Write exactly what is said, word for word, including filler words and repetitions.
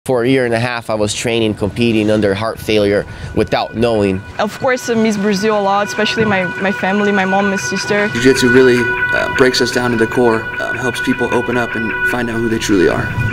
For a year and a half, I was training, competing under heart failure without knowing. Of course, I miss Brazil a lot, especially my, my family, my mom, my sister. Jiu-Jitsu really uh, breaks us down to the core, uh, helps people open up and find out who they truly are.